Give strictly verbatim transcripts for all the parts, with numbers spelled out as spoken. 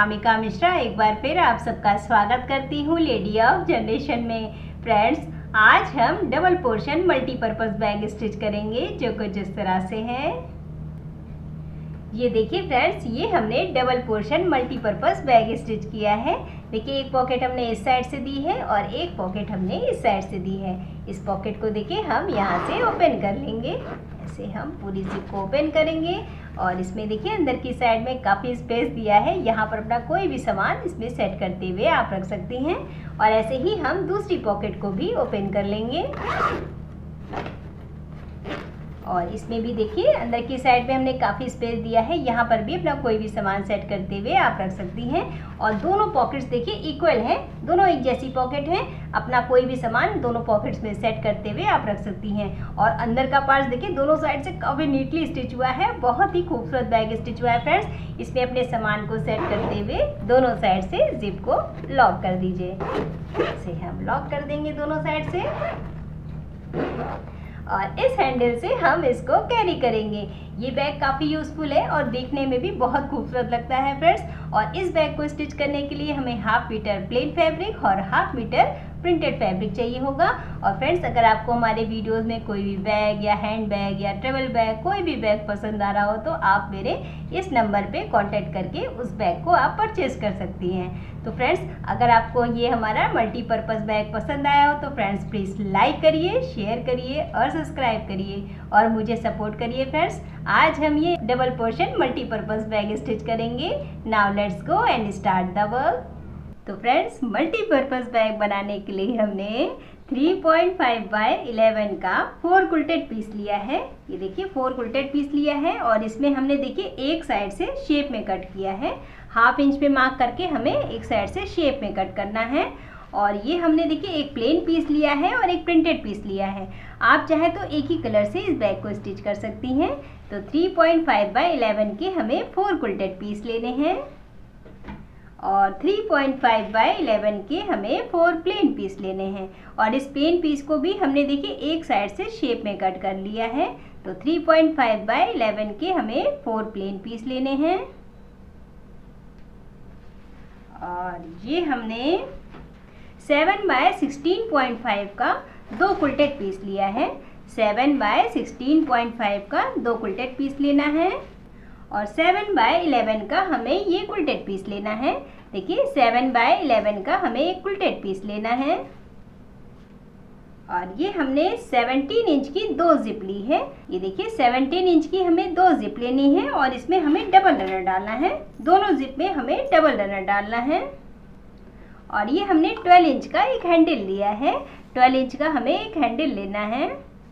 अनामिका मिश्रा एक बार फिर आप सबका स्वागत करती हूँ लेडी ऑफ जनरेशन में। फ्रेंड्स, आज हम double portion multipurpose bag stitch करेंगे जो कुछ इस तरह से है। ये देखिए फ्रेंड्स, ये हमने double portion multipurpose bag stitch किया है। देखिए, एक पॉकेट हमने इस साइड से दी है और एक पॉकेट हमने इस साइड से दी है। इस पॉकेट को देखिए हम यहाँ से ओपन कर लेंगे। ऐसे हम पूरी जिप को ओपन करेंगे और इसमें देखिए अंदर की साइड में काफ़ी स्पेस दिया है। यहाँ पर अपना कोई भी सामान इसमें सेट करते हुए आप रख सकती हैं। और ऐसे ही हम दूसरी पॉकेट को भी ओपन कर लेंगे और इसमें भी देखिए अंदर की साइड में हमने काफ़ी स्पेस दिया है। यहाँ पर भी अपना कोई भी सामान सेट करते हुए आप रख सकती हैं। और दोनों पॉकेट्स देखिए इक्वल हैं, दोनों एक जैसी पॉकेट हैं। अपना कोई भी सामान दोनों पॉकेट्स में सेट करते हुए आप रख सकती हैं। और अंदर का पार्ट देखिए दोनों साइड से काफ़ी नीटली स्टिच हुआ है। बहुत ही खूबसूरत बैग स्टिच हुआ है फ्रेंड्स। इसमें अपने सामान को सेट करते हुए दोनों साइड से जिप को लॉक कर दीजिए। इसे हम लॉक कर देंगे दोनों साइड से और इस हैंडल से हम इसको कैरी करेंगे। ये बैग काफ़ी यूज़फुल है और देखने में भी बहुत खूबसूरत लगता है फ्रेंड्स। और इस बैग को स्टिच करने के लिए हमें हाफ मीटर प्लेन फैब्रिक और हाफ मीटर प्रिंटेड फैब्रिक चाहिए होगा। और फ्रेंड्स, अगर आपको हमारे वीडियोस में कोई भी बैग या हैंड बैग या ट्रेवल बैग कोई भी बैग पसंद आ रहा हो तो आप मेरे इस नंबर पे कांटेक्ट करके उस बैग को आप परचेज कर सकती हैं। तो फ्रेंड्स, अगर आपको ये हमारा मल्टीपर्पज़ बैग पसंद आया हो तो फ्रेंड्स प्लीज़ लाइक करिए, शेयर करिए और सब्सक्राइब करिए और मुझे सपोर्ट करिए फ्रेंड्स। आज हम ये double portion multipurpose bag stitch करेंगे। Now let's go and start the work. तो फ्रेंड्स, मल्टीपर्पज़ बैग बनाने के लिए हमने three point five by eleven का फोर क्विल्टेड पीस लिया है। ये देखिए फोर क्विल्टेड पीस लिया है और इसमें हमने देखिए एक साइड से शेप में कट किया है। हाफ इंच पे मार्क करके हमें एक साइड से शेप में कट करना है। और ये हमने देखिए एक प्लेन पीस लिया है और एक प्रिंटेड पीस लिया है। आप चाहे तो एक ही कलर से इस बैग को स्टिच कर सकती हैं। तो three point five by eleven के हमें फोर क्विल्टेड पीस लेने हैं और three point five by eleven के हमें फोर प्लेन पीस लेने हैं। और इस प्लेन पीस को भी हमने देखिए एक साइड से शेप में कट कर लिया है। तो three point five by eleven के हमें फोर प्लेन पीस लेने हैं। और ये हमने seven by sixteen point five का दो क्विल्टेड पीस लिया है। Seven by sixteen point five का दो क्विल्टेड पीस लेना है और सेवन बाय इलेवन का हमें ये क्विल्टेड पीस लेना है। देखिए सेवन बाय इलेवन का हमें एक क्विल्टेड पीस लेना है। और ये हमने सेवनटीन इंच की दो जिप ली है। ये देखिए सेवनटीन इंच की हमें दो जिप लेनी है और इसमें हमें डबल रनर डालना है। दोनों जिप में हमें डबल रनर डालना है। और ये हमने ट्वेल्व इंच का एक हैंडल लिया है। ट्वेल्व इंच का हमें एक हैंडल लेना है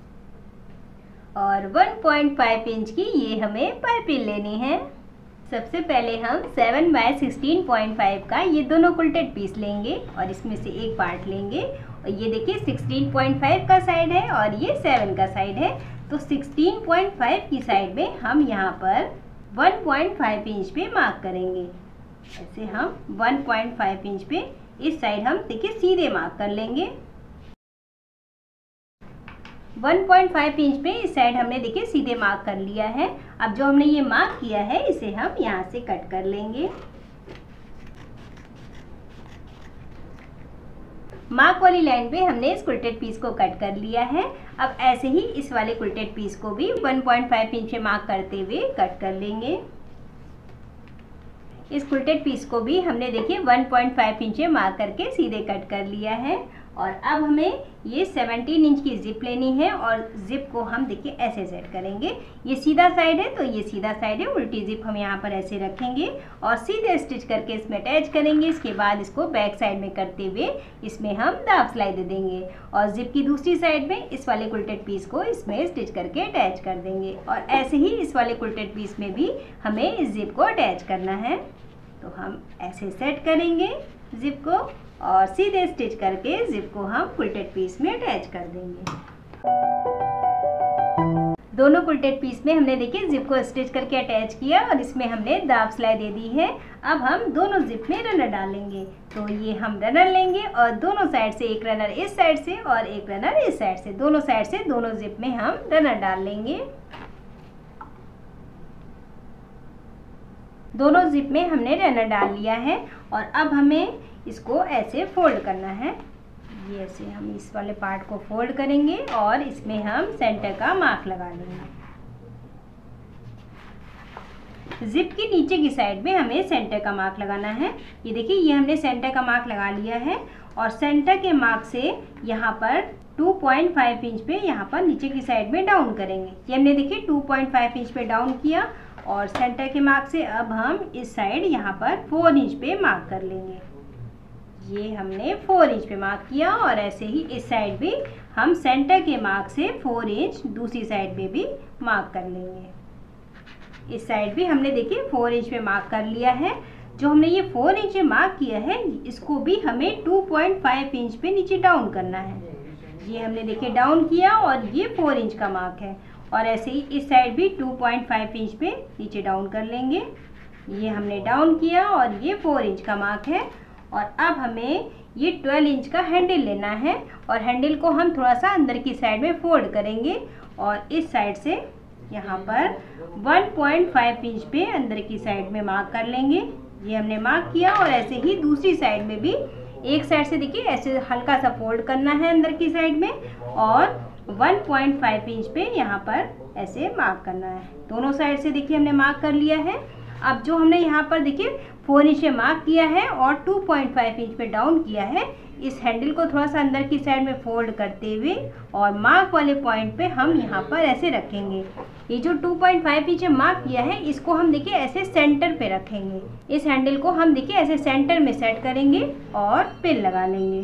और वन पॉइंट फाइव इंच की ये हमें पाइपिंग लेनी है। सबसे पहले हम seven by sixteen point five का ये दोनों क्विल्टेड पीस लेंगे और इसमें से एक पार्ट लेंगे। और ये देखिए सिक्सटीन पॉइंट फाइव का साइड है और ये सेवन का साइड है। तो सिक्सटीन पॉइंट फाइव की साइड में हम यहाँ पर वन पॉइंट फाइव इंच पे मार्क करेंगे। ऐसे हम वन पॉइंट फाइव इंच पे इस साइड हम देखिए सीधे मार्क कर लेंगे। वन पॉइंट फाइव इंच पे इस साइड हमने देखिए सीधे मार्क कर लिया है। अब जो हमने ये मार्क किया है इसे हम यहाँ से कट कर लेंगे। मार्क वाली लाइन पे हमने इस क्विल्टेड पीस को कट कर लिया है। अब ऐसे ही इस वाले क्विल्टेड पीस को भी वन पॉइंट फाइव इंच पे मार्क करते हुए कट कर लेंगे। इस क्विल्टेड पीस को भी हमने देखिए वन पॉइंट फाइव इंच पे मार्क करके सीधे कट कर लिया है। और अब हमें ये सेवनटीन इंच की जिप लेनी है और जिप को हम देखिए ऐसे सेट करेंगे। ये सीधा साइड है तो ये सीधा साइड है, उल्टी जिप हम यहाँ पर ऐसे रखेंगे और सीधे स्टिच करके इसमें अटैच करेंगे। इसके बाद इसको बैक साइड में करते हुए इसमें हम दाब सिलाई दे देंगे और जिप की दूसरी साइड में इस वाले क्विल्टेड पीस को इसमें स्टिच करके अटैच कर देंगे। और ऐसे ही इस वाले क्विल्टेड पीस में भी हमें इस जिप को अटैच करना है। तो हम ऐसे सेट करेंगे जिप को और सीधे स्टिच करके जिप को हम क्विल्टेड पीस में अटैच कर देंगे। दोनों क्विल्टेड पीस में हमने देखिए जिप को स्टिच करके अटैच किया और इसमें हमने दाब सिलाई दे दी है। अब हम दोनों जिप में रनर डालेंगे। तो ये हम रनर लेंगे और दोनों साइड से एक रनर इस साइड से और एक रनर इस साइड से, दोनों साइड से दोनों जिप में हम रनर डाल लेंगे। दोनों जिप में हमने रनर डाल लिया है और अब हमें इसको ऐसे फोल्ड करना है। ये ऐसे हम इस वाले पार्ट को फोल्ड करेंगे और इसमें हम सेंटर का मार्क लगा लेंगे। जिप की नीचे की साइड में हमें सेंटर का मार्क लगाना है। ये देखिए, ये हमने सेंटर का मार्क लगा लिया है और सेंटर के मार्क से यहाँ पर टू पॉइंट फाइव इंच पे यहाँ पर नीचे की साइड में डाउन करेंगे। ये हमने देखिए टू पॉइंट फाइव इंच पे डाउन किया और सेंटर के मार्क से अब हम इस साइड यहाँ पर फोर इंच पे मार्क कर लेंगे। ये हमने फोर इंच पे मार्क किया और ऐसे ही इस साइड भी हम सेंटर के मार्क से फोर इंच दूसरी साइड पे भी मार्क कर लेंगे। इस साइड भी हमने देखिए फोर इंच पे मार्क कर लिया है। जो हमने ये फोर इंच पे मार्क किया है इसको भी हमें टू पॉइंट फाइव इंच पे नीचे डाउन करना है। ये हमने देखिए डाउन किया और ये फोर इंच का मार्क है और ऐसे ही इस साइड भी टू पॉइंट फाइव इंच पे नीचे डाउन कर लेंगे। ये हमने डाउन किया और ये फोर इंच का मार्क है और अब हमें ये ट्वेल्व इंच का हैंडल लेना है और हैंडल को हम थोड़ा सा अंदर की साइड में फोल्ड करेंगे और इस साइड से यहाँ पर वन पॉइंट फाइव इंच पे अंदर की साइड में मार्क कर लेंगे। ये हमने मार्क किया और ऐसे ही दूसरी साइड में भी एक साइड से देखिए ऐसे हल्का सा फोल्ड करना है अंदर की साइड में और वन पॉइंट फाइव इंच पे यहाँ पर ऐसे मार्क करना है। दोनों साइड से देखिए हमने मार्क कर लिया है। अब जो हमने यहाँ पर देखिए फोर इंच पे मार्क किया है और टू पॉइंट फाइव इंच पे डाउन किया है, इस हैंडल को थोड़ा सा अंदर की साइड में फोल्ड करते हुए और मार्क वाले पॉइंट पे हम यहाँ पर ऐसे रखेंगे। ये जो two point five inch mark किया है इसको हम देखिए ऐसे सेंटर पे रखेंगे। इस हैंडल को हम देखिए ऐसे सेंटर में सेट करेंगे और पिन लगा लेंगे।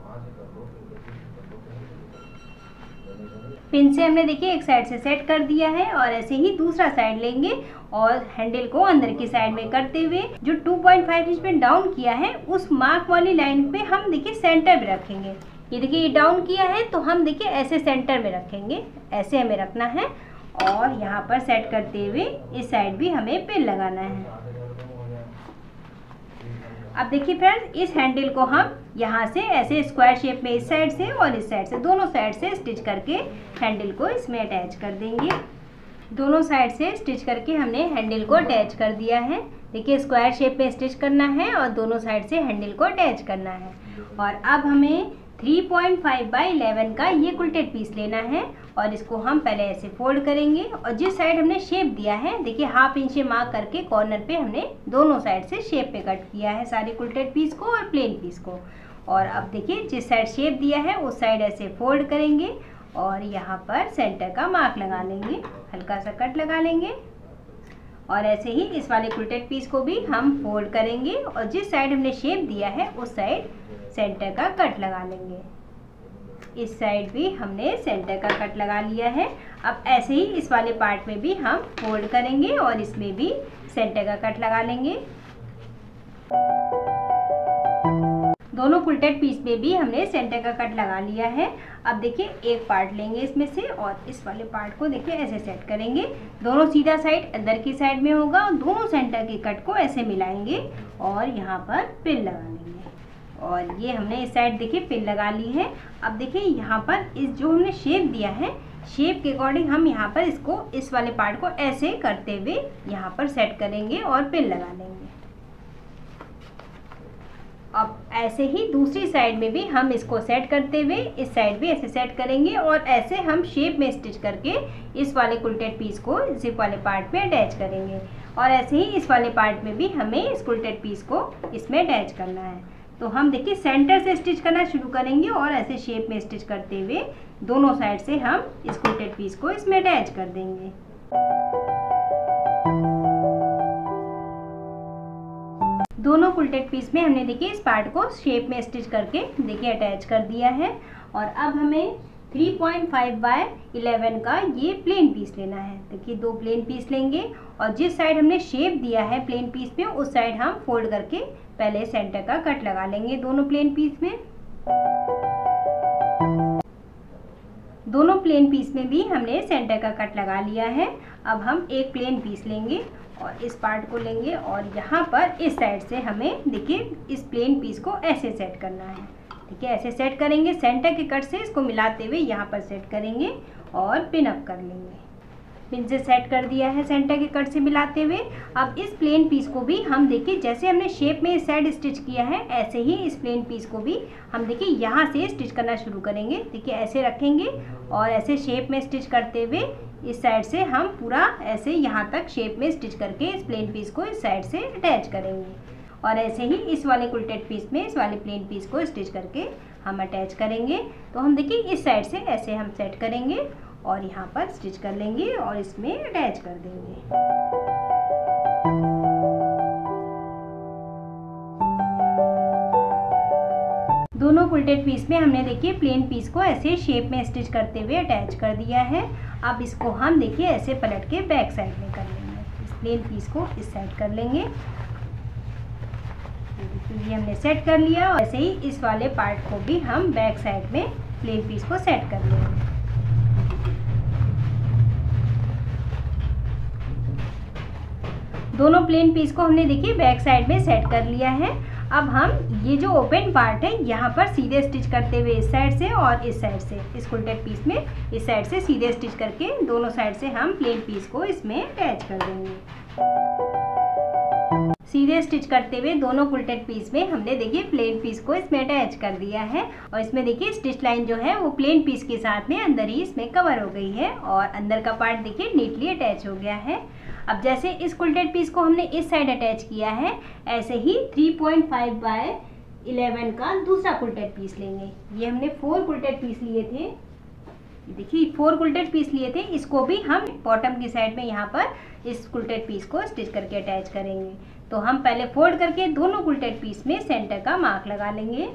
पिन से हमने देखिए एक साइड से सेट कर दिया है और ऐसे ही दूसरा साइड लेंगे और हैंडल को अंदर की साइड में करते हुए जो टू पॉइंट फाइव इंच पे डाउन किया है उस मार्क वाली लाइन पे हम देखिए सेंटर में रखेंगे। ये देखिए ये डाउन किया है तो हम देखिए ऐसे सेंटर में रखेंगे, ऐसे हमें रखना है और यहाँ पर सेट करते हुए इस साइड भी हमें पिन लगाना है। अब देखिए फ्रेंड्स, इस हैंडल को हम यहाँ से ऐसे स्क्वायर शेप में इस साइड से और इस साइड से दोनों साइड से स्टिच करके हैंडल को इसमें अटैच कर देंगे। दोनों साइड से स्टिच करके हमने हैंडल को अटैच कर दिया है। देखिए स्क्वायर शेप में स्टिच करना है और दोनों साइड से हैंडल को अटैच करना है। और अब हमें three point five by eleven का ये क्विल्टेड पीस लेना है और इसको हम पहले ऐसे फोल्ड करेंगे और जिस साइड हमने शेप दिया है देखिए हाफ इंच मार्क करके कॉर्नर पे हमने दोनों साइड से शेप पे कट किया है सारे क्विल्टेड पीस को और प्लेन पीस को। और अब देखिए जिस साइड शेप दिया है उस साइड ऐसे फोल्ड करेंगे और यहाँ पर सेंटर का मार्क लगा लेंगे, हल्का सा कट लगा लेंगे और ऐसे ही इस वाले क्विल्टेड पीस को भी हम फोल्ड करेंगे और जिस साइड हमने शेप दिया है उस साइड सेंटर का कट लगा लेंगे। इस साइड भी हमने सेंटर का कट लगा लिया है। अब ऐसे ही इस वाले पार्ट में भी हम फोल्ड करेंगे और इसमें भी सेंटर का कट लगा लेंगे। दोनों क्विल्टेड पीस में भी हमने सेंटर का कट लगा लिया है। अब देखिए एक पार्ट लेंगे इसमें से और इस वाले पार्ट को देखिए ऐसे सेट करेंगे। दोनों सीधा साइड अंदर की साइड में होगा और दोनों सेंटर के कट को ऐसे मिलाएंगे और यहाँ पर पिन लगा लेंगे। और ये हमने इस साइड देखिए पिन लगा ली है। अब देखिए यहाँ पर इस जो हमने शेप दिया है शेप के अकॉर्डिंग हम यहाँ पर इसको इस वाले पार्ट को ऐसे करते हुए यहाँ पर सेट करेंगे और पिन लगा लेंगे। अब ऐसे ही दूसरी साइड में भी हम इसको सेट करते हुए इस साइड भी ऐसे सेट करेंगे और ऐसे हम शेप में स्टिच करके इस वाले क्विल्टेड पीस को जिप वाले पार्ट में अटैच करेंगे। और ऐसे ही इस वाले पार्ट में भी हमें इस क्विल्टेड पीस को इसमें अटैच करना है। तो हम देखिए सेंटर से स्टिच करना शुरू करेंगे और ऐसे शेप में स्टिच करते हुए दोनों साइड से हम इस क्विल्टेड पीस को इसमें अटैच कर देंगे। दोनों क्विल्टेड पीस में हमने देखिए इस पार्ट को शेप में स्टिच करके देखिए अटैच कर दिया है। और अब हमें three point five by eleven का ये प्लेन पीस लेना है। देखिए दो प्लेन पीस लेंगे और जिस साइड हमने शेप दिया है प्लेन पीस में उस साइड हम फोल्ड करके पहले सेंटर का कट लगा लेंगे दोनों प्लेन पीस में। दोनों प्लेन पीस में भी हमने सेंटर का कट लगा लिया है। अब हम एक प्लेन पीस लेंगे और इस पार्ट को लेंगे और यहाँ पर इस साइड से हमें देखिए इस प्लेन पीस को ऐसे सेट करना है। ठीक है, ऐसे सेट करेंगे सेंटर के कट से इसको मिलाते हुए यहाँ पर सेट करेंगे और पिन अप कर लेंगे। पिन से सेट कर दिया है सेंटर के कट से मिलाते हुए। अब इस प्लेन पीस को भी हम देखिए जैसे हमने शेप में इस साइड स्टिच किया है ऐसे ही इस प्लेन पीस को भी हम देखिए यहाँ से स्टिच करना शुरू करेंगे। देखिए ऐसे रखेंगे और ऐसे शेप में स्टिच करते हुए इस साइड से हम पूरा ऐसे यहाँ तक शेप में स्टिच करके इस प्लेन पीस को इस साइड से अटैच करेंगे। और ऐसे ही इस वाले क्विल्टेड पीस में इस वाले प्लेन पीस को स्टिच करके हम अटैच करेंगे। तो हम देखिए इस साइड से ऐसे हम सेट करेंगे और यहाँ पर स्टिच कर लेंगे और इसमें अटैच कर देंगे। दोनों क्विल्टेड पीस में हमने देखिए प्लेन पीस को ऐसे शेप में स्टिच करते हुए अटैच कर दिया है। अब इसको हम देखिए ऐसे पलट के बैक साइड में कर लेंगे। इस प्लेन पीस को इस साइड कर लेंगे। ये हमने सेट कर लिया और ऐसे ही इस वाले पार्ट को भी हम बैक साइड में प्लेन पीस को सेट कर लेंगे। दोनों प्लेन पीस को हमने देखिए बैक साइड में सेट कर लिया है। अब हम ये जो ओपन पार्ट है यहाँ पर सीधे स्टिच करते हुए इस साइड से और इस साइड से इस क्विल्टेड पीस में इस साइड से सीधे स्टिच करके दोनों साइड से हम प्लेन पीस को इसमें अटैच कर देंगे। सीधे स्टिच करते हुए दोनों क्विल्टेड पीस में हमने देखिए प्लेन पीस को इसमें अटैच कर दिया है और इसमें देखिए स्टिच लाइन जो है वो प्लेन पीस के साथ में अंदर ही इसमें कवर हो गई है और अंदर का पार्ट देखिए नीटली अटैच हो गया है। अब जैसे इस क्विल्टेड पीस को हमने इस साइड अटैच किया है ऐसे ही three point five by eleven का दूसरा क्विल्टेड पीस लेंगे। ये हमने फोर क्विल्टेड पीस लिए थे, देखिए फोर क्विल्टेड पीस लिए थे। इसको भी हम बॉटम की साइड में यहाँ पर इस क्विल्टेड पीस को स्टिच करके अटैच करेंगे। तो हम पहले फोल्ड करके दोनों क्विल्टेड पीस में सेंटर का मार्क लगा लेंगे।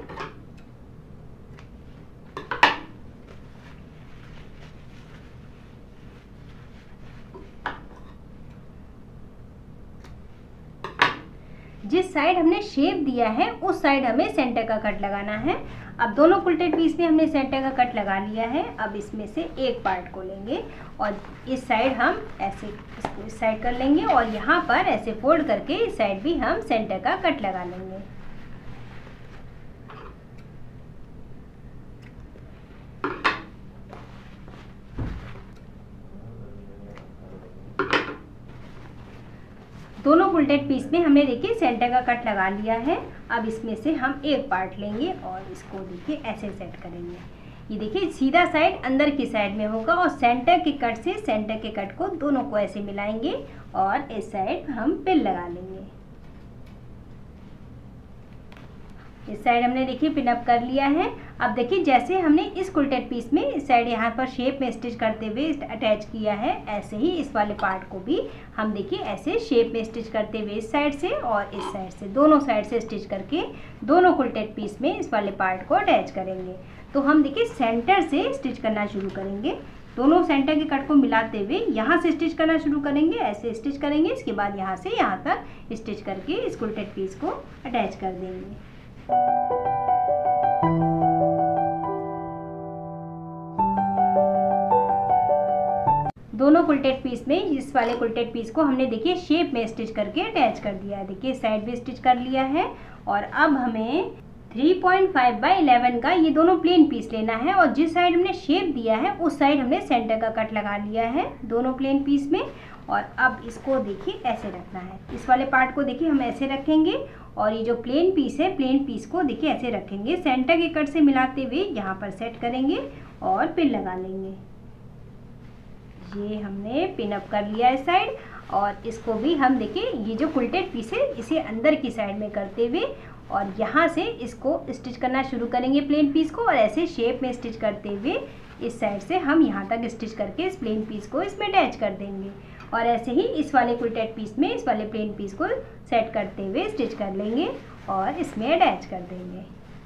जिस साइड हमने शेप दिया है उस साइड हमें सेंटर का कट लगाना है। अब दोनों क्विल्टेड पीस में हमने सेंटर का कट लगा लिया है। अब इसमें से एक पार्ट को लेंगे और इस साइड हम ऐसे इसको इस साइड कर लेंगे और यहाँ पर ऐसे फोल्ड करके इस साइड भी हम सेंटर का कट लगा लेंगे। दोनों क्विल्टेड पीस में हमने देखिए सेंटर का कट लगा लिया है। अब इसमें से हम एक पार्ट लेंगे और इसको देखिए ऐसे सेट करेंगे। ये देखिए सीधा साइड अंदर की साइड में होगा और सेंटर के कट से सेंटर के कट को दोनों को ऐसे मिलाएंगे और इस साइड हम पिन लगा लेंगे। इस साइड हमने देखिए पिन अप कर लिया है। अब देखिए जैसे हमने इस क्विल्टेड पीस में इस साइड यहाँ पर शेप में स्टिच करते हुए अटैच किया है ऐसे ही इस वाले पार्ट को भी हम देखिए ऐसे शेप में स्टिच करते हुए इस साइड से और इस साइड से दोनों साइड से स्टिच करके दोनों क्विल्टेड पीस में इस वाले पार्ट को अटैच करेंगे। तो हम देखिए सेंटर से स्टिच करना शुरू करेंगे। दोनों सेंटर के कट को मिलाते हुए यहाँ से स्टिच करना शुरू करेंगे, ऐसे स्टिच करेंगे। इसके बाद यहाँ से यहाँ तक स्टिच करके इस क्विल्टेड पीस को अटैच कर देंगे। दोनों क्विल्टेड पीस में इस वाले क्विल्टेड पीस को हमने देखिए शेप में स्टिच करके अटैच कर दिया है। देखिए साइड भी स्टिच कर लिया है और अब हमें three point five by eleven का ये दोनों प्लेन पीस लेना है और जिस साइड हमने शेप दिया है उस साइड हमने सेंटर का कट लगा लिया है दोनों प्लेन पीस में। और अब इसको देखिए ऐसे रखना है। इस वाले पार्ट को देखिए हम ऐसे रखेंगे और ये जो प्लेन पीस है प्लेन पीस को देखिए ऐसे रखेंगे, सेंटर के कट से मिलाते हुए यहाँ पर सेट करेंगे और पिन लगा लेंगे। ये हमने पिन अप कर लिया इस साइड और इसको भी हम देखिए ये जो क्विल्टेड पीस है इसे अंदर की साइड में करते हुए और यहाँ से इसको स्टिच करना शुरू करेंगे प्लेन पीस को और ऐसे शेप में स्टिच करते हुए इस साइड से हम यहाँ तक स्टिच करके इस प्लेन पीस को इसमें अटैच कर देंगे। और ऐसे ही इस वाले क्विल्टेड पीस में इस वाले प्लेन पीस को सेट करते हुए स्टिच कर लेंगे और इसमें अटैच कर देंगे।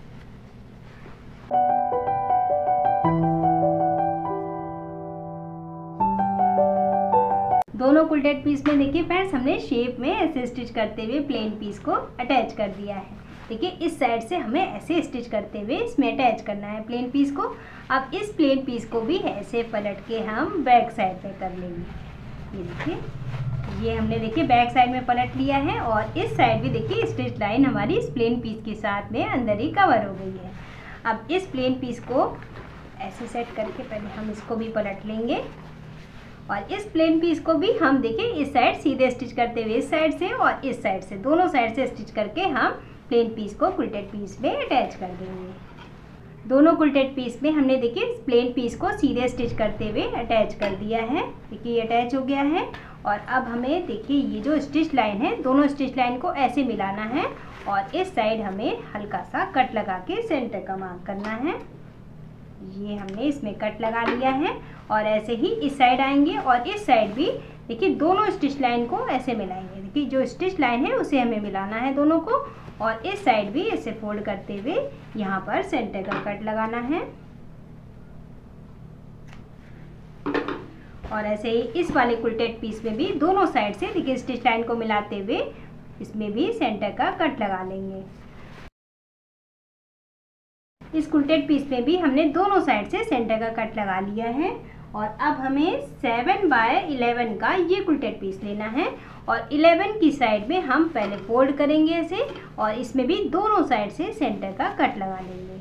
दोनों क्विल्टेड पीस में देखिए फ्रेंड्स हमने शेप में ऐसे स्टिच करते हुए प्लेन पीस को अटैच कर दिया है। देखिए इस साइड से हमें ऐसे स्टिच करते हुए इसमें अटैच करना है प्लेन पीस को। अब इस प्लेन पीस को भी ऐसे पलट के हम बैक साइड में कर लेंगे। ये देखिए ये हमने देखिए बैक साइड में पलट लिया है और इस साइड भी देखिए स्टिच लाइन हमारी इस प्लेन पीस के साथ में अंदर ही कवर हो गई है। अब इस प्लेन पीस को ऐसे सेट करके पहले हम इसको भी पलट लेंगे और इस प्लेन पीस को भी हम देखिए इस साइड सीधे स्टिच करते हुए इस साइड से और इस साइड से दोनों साइड से स्टिच करके हम प्लेन पीस को क्विल्टेड पीस में अटैच कर देंगे। दोनों क्विल्टेड पीस में हमने देखिए प्लेन पीस को सीधे स्टिच करते हुए अटैच कर दिया है। देखिए ये अटैच हो गया है और अब हमें देखिए ये जो स्टिच लाइन है दोनों स्टिच लाइन को ऐसे मिलाना है और इस साइड हमें हल्का सा कट लगा के सेंटर का मार्क करना है। ये हमने इसमें कट लगा लिया है और ऐसे ही इस साइड आएंगे और इस साइड भी देखिए दोनों स्टिच लाइन को ऐसे मिलाएंगे। देखिए जो स्टिच लाइन है उसे हमें मिलाना है दोनों को और इस साइड भी ऐसे फोल्ड करते हुए यहाँ पर सेंटर का कट लगाना है और ऐसे ही इस वाले क्विल्टेड पीस में भी दोनों साइड से देखिए स्टिच लाइन को मिलाते हुए इसमें भी सेंटर का कट लगा लेंगे। इस क्विल्टेड पीस में भी हमने दोनों साइड से सेंटर का कट लगा लिया है और अब हमें सेवन बाय इलेवन का ये क्विल्टेड पीस लेना है और इलेवन की साइड में हम पहले फोल्ड करेंगे ऐसे और इसमें भी दोनों साइड से सेंटर का कट लगा लेंगे।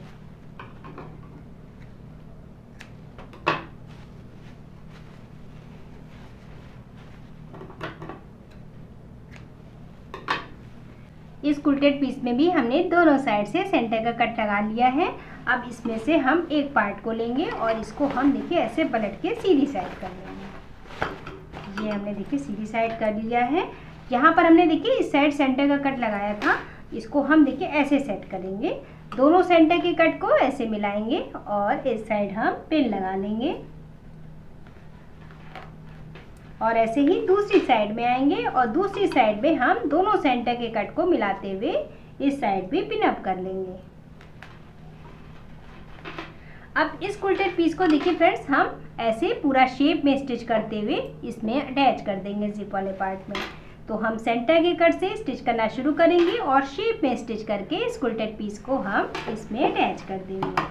इस क्विल्टेड पीस में भी हमने दोनों साइड से सेंटर का कट लगा लिया है। अब इसमें से हम एक पार्ट को लेंगे और इसको हम देखिए ऐसे पलट के सीधी साइड कर लेंगे। ये हमने देखिए सीधी साइड कर लिया है। यहाँ पर हमने देखिए इस साइड सेंटर का कट लगाया था, इसको हम देखिए ऐसे सेट करेंगे। दोनों सेंटर के कट को ऐसे मिलाएंगे और इस साइड हम पिन लगा लेंगे और ऐसे ही दूसरी साइड में आएंगे और दूसरी साइड में हम दोनों सेंटर के कट को मिलाते हुए इस साइड भी पिन अप कर लेंगे। अब इस क्विल्टेड पीस को देखिए फ्रेंड्स हम ऐसे पूरा शेप में स्टिच करते हुए इसमें अटैच कर देंगे जिप वाले पार्ट में। तो हम सेंटर के कट से स्टिच करना शुरू करेंगे और शेप में स्टिच करके इस क्विल्टेड पीस को हम इसमें अटैच कर देंगे।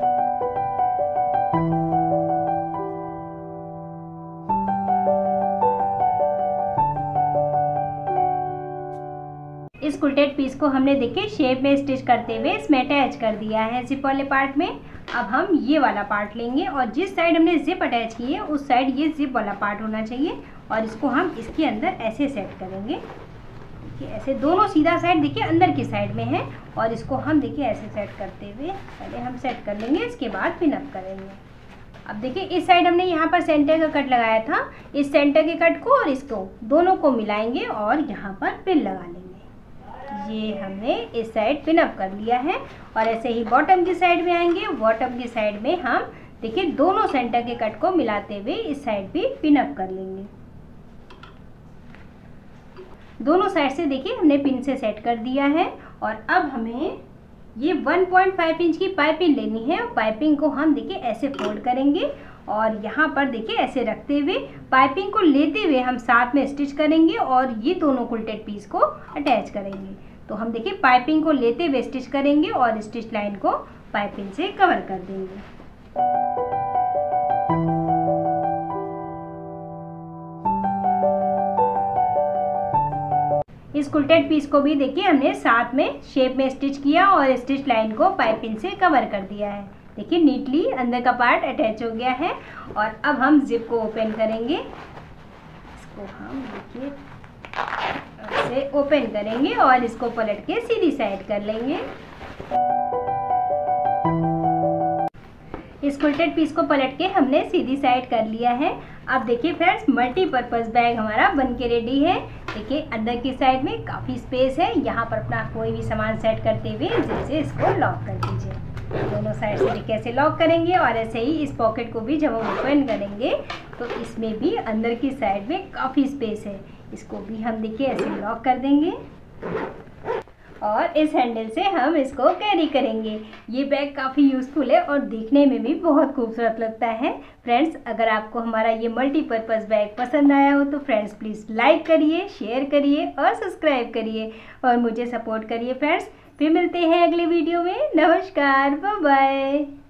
इस क्विल्टेड पीस को हमने देखिए शेप में स्टिच करते हुए इसमें अटैच कर दिया है जिप वाले पार्ट में। अब हम ये वाला पार्ट लेंगे और जिस साइड हमने जिप अटैच की है उस साइड ये जिप वाला पार्ट होना चाहिए और इसको हम इसके अंदर ऐसे सेट करेंगे। देखिए ऐसे दोनों सीधा साइड देखिए अंदर की साइड में है और इसको हम देखिए ऐसे सेट करते हुए पहले हम सेट कर लेंगे, इसके बाद पिन अप करेंगे। अब देखिए इस साइड हमने यहाँ पर सेंटर का कट लगाया था, इस सेंटर के कट को और इसको दोनों को मिलाएंगे और यहाँ पर पिन लगा लेंगे। ये हमने इस साइड पिन अप कर लिया है और ऐसे ही बॉटम की साइड में आएंगे। बॉटम की साइड में हम देखिए दोनों सेंटर के कट को मिलाते हुए इस साइड भी पिन अप कर लेंगे। दोनों साइड से देखिए हमने पिन से सेट कर दिया है और अब हमें ये वन पॉइंट फाइव इंच की पाइपिंग लेनी है। पाइपिंग को हम देखिए ऐसे फोल्ड करेंगे और यहाँ पर देखिए ऐसे रखते हुए पाइपिंग को लेते हुए हम साथ में स्टिच करेंगे और ये दोनों क्विल्टेड पीस को अटैच करेंगे। तो हम देखिए पाइपिंग को लेते हुए स्टिच करेंगे और स्टिच लाइन को पाइपिंग से कवर कर देंगे। इस क्विल्टेड पीस को भी देखिए हमने साथ में शेप में स्टिच किया और स्टिच लाइन को पाइपिंग से कवर कर दिया है। देखिए नीटली अंदर का पार्ट अटैच हो गया है और अब हम जिप को ओपन करेंगे। इसको हम देखिए ऐसे ओपन करेंगे और इसको पलट के सीधी साइड कर लेंगे। इस क्विल्टेड पीस को पलट के हमने सीधी साइड कर लिया है। अब देखिए फ्रेंड्स मल्टीपर्पज बैग हमारा बन के रेडी है। देखिए अंदर की साइड में काफ़ी स्पेस है, यहाँ पर अपना कोई भी सामान सेट करते हुए जैसे इसको लॉक कर दीजिए। दोनों साइड से देखिए ऐसे लॉक करेंगे और ऐसे ही इस पॉकेट को भी जब हम ओपन करेंगे तो इसमें भी अंदर की साइड में काफ़ी स्पेस है, इसको भी हम देखिए ऐसे लॉक कर देंगे और इस हैंडल से हम इसको कैरी करेंगे। ये बैग काफ़ी यूज़फुल है और देखने में भी बहुत खूबसूरत लगता है। फ्रेंड्स अगर आपको हमारा ये मल्टीपर्पज़ बैग पसंद आया हो तो फ्रेंड्स प्लीज़ लाइक करिए, शेयर करिए और सब्सक्राइब करिए और मुझे सपोर्ट करिए फ्रेंड्स। फिर मिलते हैं अगले वीडियो में। नमस्कार, बाय बाय।